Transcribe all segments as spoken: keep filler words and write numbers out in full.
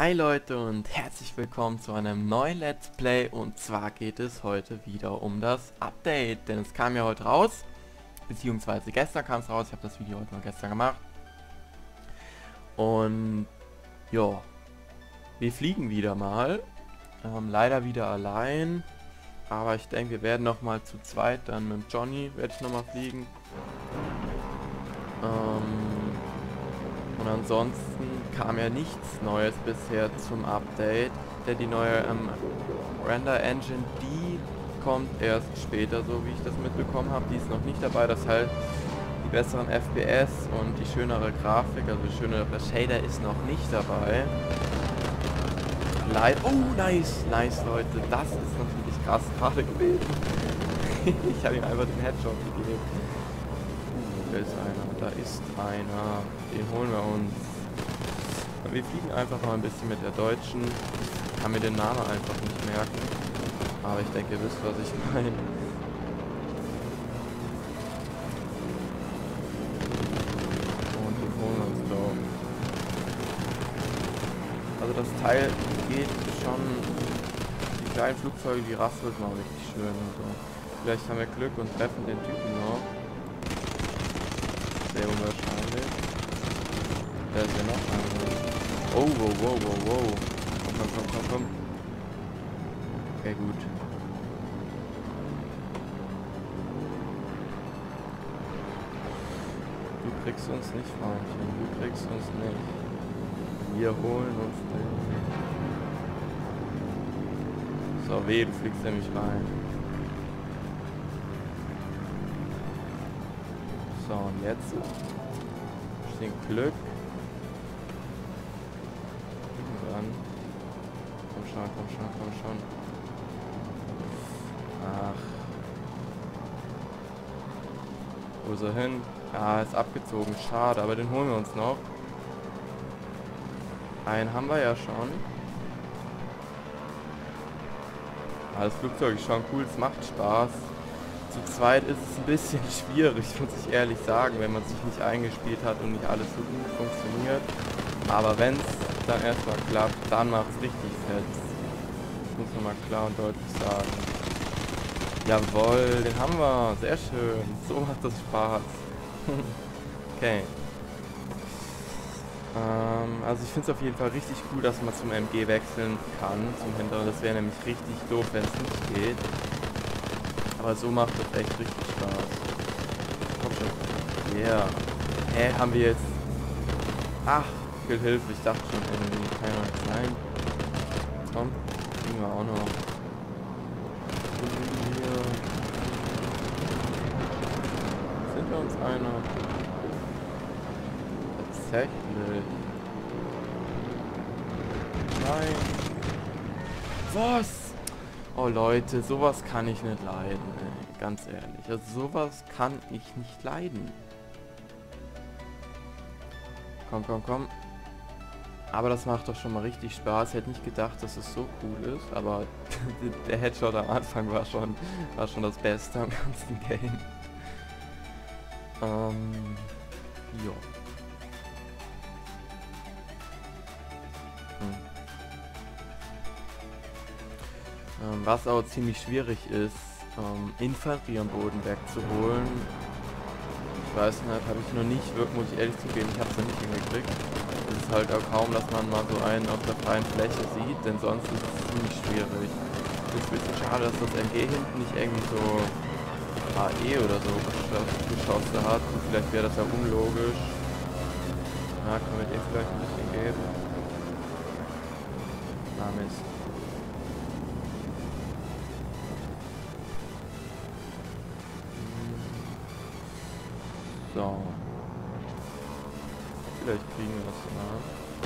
Hi Leute und herzlich willkommen zu einem neuen Let's Play, und zwar geht es heute wieder um das Update, denn es kam ja heute raus, beziehungsweise gestern kam es raus. Ich habe das Video heute mal gestern gemacht und ja, wir fliegen wieder mal, ähm, leider wieder allein, aber ich denke, wir werden noch mal zu zweit, dann mit Johnny werde ich noch mal fliegen. Ähm, Und ansonsten kam ja nichts Neues bisher zum Update, denn die neue ähm, Render Engine, die kommt erst später, so wie ich das mitbekommen habe. Die ist noch nicht dabei, das heißt, die besseren F P S und die schönere Grafik, also die schönere Shader ist noch nicht dabei. Leid oh, nice, nice Leute, das ist natürlich krass gerade gewesen. Ich habe ihm einfach den Headshot gegeben. Da ist einer, da ist einer. Den holen wir uns. Wir fliegen einfach mal ein bisschen mit der deutschen. Ich kann mir den Namen einfach nicht merken. Aber ich denke, ihr wisst, was ich meine. Und den holen wir uns doch. Also das Teil geht schon. Die kleinen Flugzeuge, die rasseln mal richtig schön. Also vielleicht haben wir Glück und treffen den Typen noch. Sehr unwahrscheinlich. Da ist ja noch einer. Oh, wow, wow, wow, wow. Komm, komm, komm, komm, komm. Okay, gut. Du kriegst uns nicht, Freundchen. Du kriegst uns nicht. Wir holen uns den. So, weh, du fliegst nämlich rein. So, und jetzt den Glück. Und dann. Komm schon, komm schon, komm schon. Ach. Wo ist er hin? Ah, ist abgezogen. Schade, aber den holen wir uns noch. Einen haben wir ja schon. Ah, das Flugzeug ist schon cool, es macht Spaß. Zu zweit ist es ein bisschen schwierig, muss ich ehrlich sagen, wenn man sich nicht eingespielt hat und nicht alles so gut funktioniert. Aber wenn es dann erstmal klappt, dann macht es richtig fett. Das muss man mal klar und deutlich sagen. Jawohl, den haben wir. Sehr schön. So macht das Spaß. Okay. Ähm, also ich finde es auf jeden Fall richtig cool, dass man zum M G wechseln kann, zum Hinteren. Das wäre nämlich richtig doof, wenn es nicht geht. Aber so macht das echt richtig Spaß. Komm schon. Ja. Yeah. Hä, haben wir jetzt... Ach, viel Hilfe. Ich dachte schon irgendwie. Kann ja nicht sein. Komm, kriegen wir auch noch. Hier. Sind wir uns einer? Tatsächlich. Nein. Was? Oh Leute, sowas kann ich nicht leiden, ey. Ganz ehrlich. Also sowas kann ich nicht leiden. Komm, komm, komm. Aber das macht doch schon mal richtig Spaß. Ich hätte nicht gedacht, dass es so cool ist, aber der Headshot am Anfang war schon, war schon das Beste am ganzen Game. Ähm, jo. Hm. Was auch ziemlich schwierig ist, ähm, Infanterie am Boden wegzuholen. Ich weiß nicht, habe ich noch nicht, wirklich, muss ich ehrlich zugeben, ich habe es noch nicht hingekriegt. Es ist halt auch kaum, dass man mal so einen auf der freien Fläche sieht, denn sonst ist es ziemlich schwierig. Es ist ein bisschen schade, dass das M G hinten nicht irgendwie so A E oder so geschossen hat. Und vielleicht wäre das ja unlogisch. Na, können wir den vielleicht ein bisschen geben? Ah, Mist. So. Vielleicht kriegen wir das mal.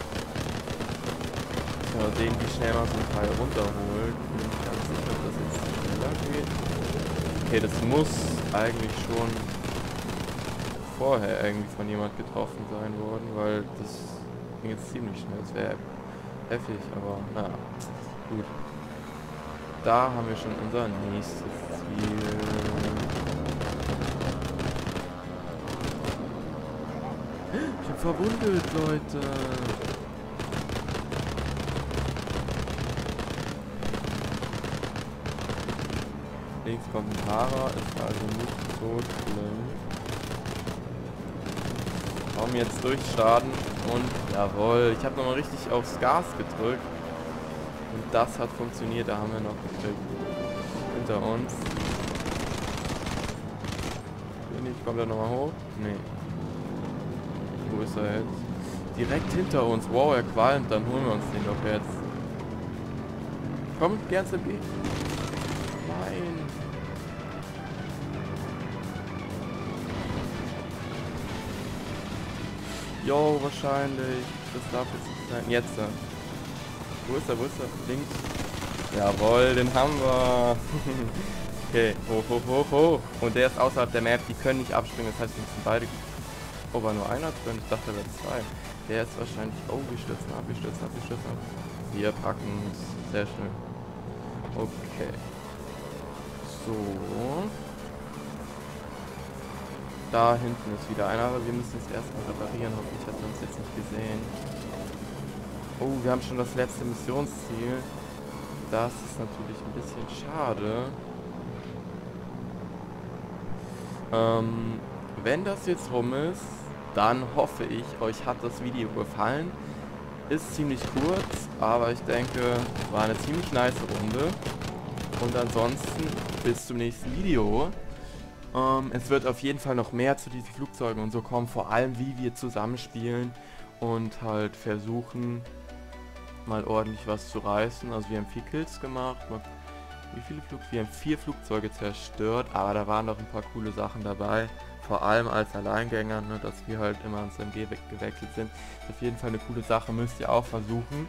Mal sehen, wie schnell man so ein Teil runterholt. Ich bin nicht ganz sicher, ob das jetzt schneller geht. Okay, das muss eigentlich schon vorher irgendwie von jemand getroffen sein worden, weil das ging jetzt ziemlich schnell. Das wäre heftig, aber naja, gut. Da haben wir schon unser nächstes Ziel. Ich bin verwundet, Leute. links kommt ein Fahrer, ist also nicht so schlimm. Komm, jetzt durchstarten und jawohl, ich habe nochmal richtig aufs Gas gedrückt. Und das hat funktioniert, da haben wir noch gekriegt. Hinter uns. Nicht, kommt er nochmal hoch? Nee. Wo ist er jetzt? Direkt hinter uns. Wow, er qualmt, dann holen wir uns den doch jetzt. Komm, gern zum B. Nein. Jo, wahrscheinlich. Das darf jetzt nicht sein. Jetzt. Wo ist er? Wo ist er? Links. Jawohl, den haben wir. Okay, hoch, hoch, hoch, hoch. Und der ist außerhalb der Map. Die können nicht abspringen. Das heißt, wir müssen beide... Oh, war nur einer drin? Ich dachte, da wäre zwei. Der ist wahrscheinlich... Oh, gestürzt, abgestürzt, abgestürzt. Wir packen es. Sehr schön. Okay. So. Da hinten ist wieder einer, aber wir müssen es erstmal reparieren. Hoffentlich hat er uns jetzt nicht gesehen. Oh, wir haben schon das letzte Missionsziel. Das ist natürlich ein bisschen schade. Ähm, wenn das jetzt rum ist, dann hoffe ich, euch hat das Video gefallen. Ist ziemlich kurz, aber ich denke, war eine ziemlich nice Runde. Und ansonsten bis zum nächsten Video. Ähm, es wird auf jeden Fall noch mehr zu diesen Flugzeugen und so kommen, vor allem wie wir zusammenspielen und halt versuchen, mal ordentlich was zu reißen. Also wir haben vier Kills gemacht. Wie viele Flugzeuge? Wir haben vier Flugzeuge zerstört, aber da waren noch ein paar coole Sachen dabei. Vor allem als Alleingänger, ne, dass wir halt immer ans M G gewechselt sind. Ist auf jeden Fall eine coole Sache, müsst ihr auch versuchen.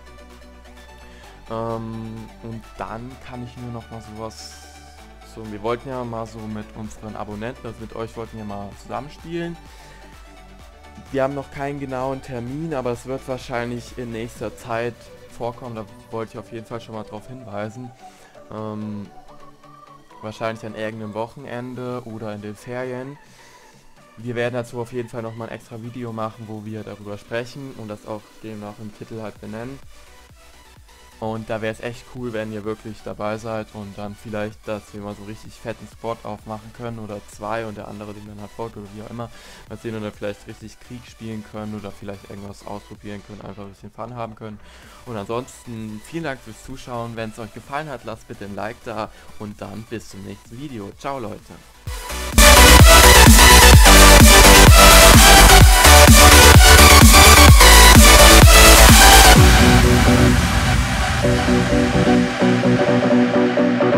Ähm, und dann kann ich nur noch mal sowas... So, wir wollten ja mal so mit unseren Abonnenten, also mit euch wollten wir mal zusammenspielen. Wir haben noch keinen genauen Termin, aber es wird wahrscheinlich in nächster Zeit vorkommen. Da wollte ich auf jeden Fall schon mal drauf hinweisen. Ähm, wahrscheinlich an irgendeinem Wochenende oder in den Ferien. Wir werden dazu auf jeden Fall nochmal ein extra Video machen, wo wir darüber sprechen und das auch demnach im Titel halt benennen. Und da wäre es echt cool, wenn ihr wirklich dabei seid und dann vielleicht, dass wir mal so richtig fetten Spot aufmachen können oder zwei und der andere den dann halt folgt oder wie auch immer. Mal sehen, oder vielleicht richtig Krieg spielen können oder vielleicht irgendwas ausprobieren können, einfach ein bisschen Fun haben können. Und ansonsten vielen Dank fürs Zuschauen. Wenn es euch gefallen hat, lasst bitte ein Like da und dann bis zum nächsten Video. Ciao Leute. Thank you.